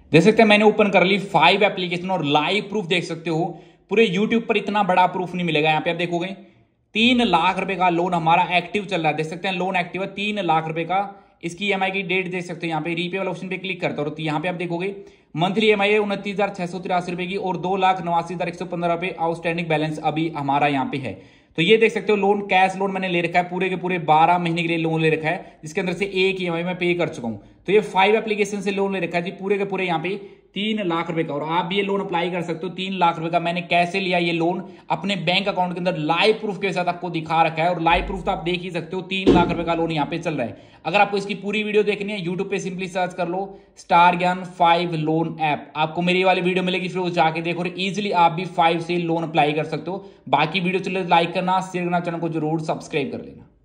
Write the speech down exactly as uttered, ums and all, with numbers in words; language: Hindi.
देख सकते हैं मैंने ओपन कर ली फाइव एप्लीकेशन और लाइव प्रूफ देख सकते हो। पूरे यूट्यूब पर इतना बड़ा प्रूफ नहीं मिलेगा। यहाँ पे आप देखोगे तीन लाख रुपए का लोन हमारा एक्टिव चल रहा है। देख सकते हैं लोन एक्टिव है तीन लाख रुपए का। इसकी ईएमआई की डेट देख सकते हो। यहाँ पे रीपे वाला ऑप्शन पे क्लिक करता हो तो यहाँ पे आप देखोगे मंथली ईएमआई है उनतीस हजार छह सौ तिरासी रुपए की और दो लाख नवासी हजार एक सौ पंद्रह रुपए आउटस्टैंडिंग बैलेंस अभी हमारा यहाँ पे है। तो ये देख सकते हो लोन कैश लोन मैंने ले रखा है पूरे के पूरे बारह महीने के लिए लोन ले रखा है, जिसके अंदर से एक ईएमआई में पे कर चुका हूं। तो ये फाइव एप्लीकेशन से लोन ले रखा है जी पूरे के पूरे यहाँ पे तीन लाख रुपए का। और आप भी ये लोन अप्लाई कर सकते हो तीन लाख रुपए का। मैंने कैसे लिया ये लोन अपने बैंक अकाउंट के अंदर लाइव प्रूफ के साथ आपको दिखा रखा है और लाइव प्रूफ तो आप देख ही सकते हो। तीन लाख रुपए का लोन यहाँ पे चल रहा है। अगर आपको इसकी पूरी वीडियो देखनी है यूट्यूब पे सिंपली सर्च कर लो star Gyan five loan app, आपको मेरी वाली वीडियो मिलेगी, फिर वो जाके देखो और इजिली आप भी फाइव से लोन अप्लाई कर सकते हो। बाकी वीडियो चले लाइक करना, शेयर करना, चैनल को जरूर सब्सक्राइब कर लेना।